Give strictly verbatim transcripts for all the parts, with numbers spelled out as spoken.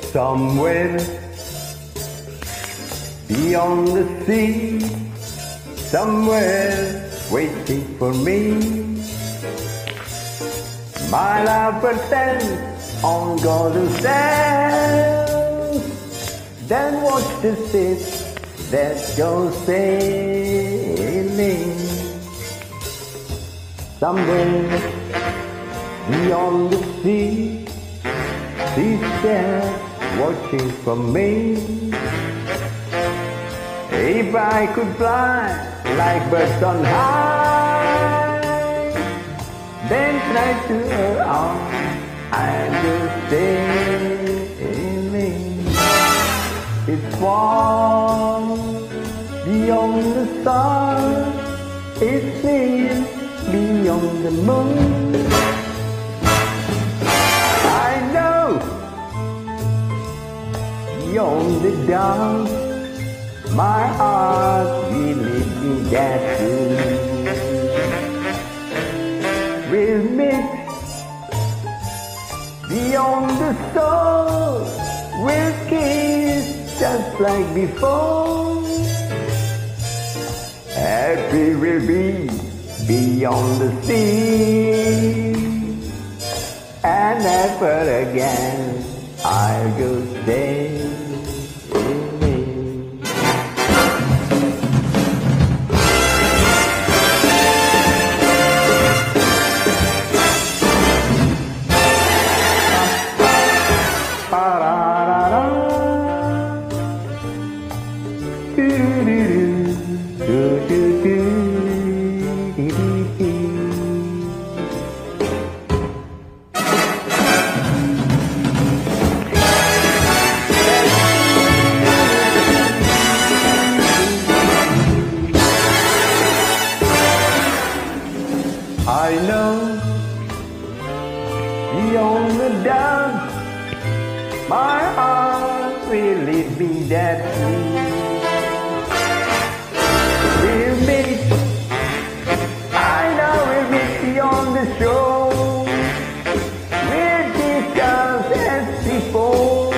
somewhere beyond the sea, somewhere waiting for me. My lover stands on golden sands, then watch the ships that go sailing. Somewhere beyond the sea, she's there watching for me. If I could fly like birds on high, then fly to her arms and just sailing. It's far beyond the stars, it's near beyond the moon. I know beyond the dark, my heart will lead me there too. We'll meet beyond the stars, we'll kiss just like before. Happy we'll be beyond the sea, and never again I'll go stay. I know beyond the dark, my heart will lead me there too. We'll meet, I know we'll meet beyond the shore. We'll discuss as before.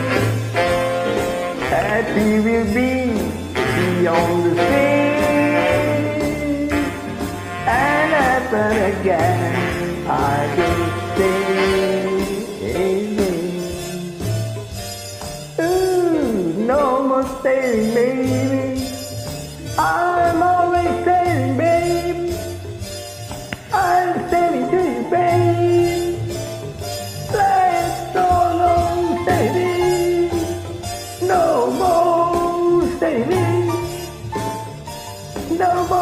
Happy we'll be beyond the sea, and never again I will stay. Ooh, no more staying, baby. I'm always staying, baby. I'm staying to you, baby. Let's go long, staying. No more staying. No more.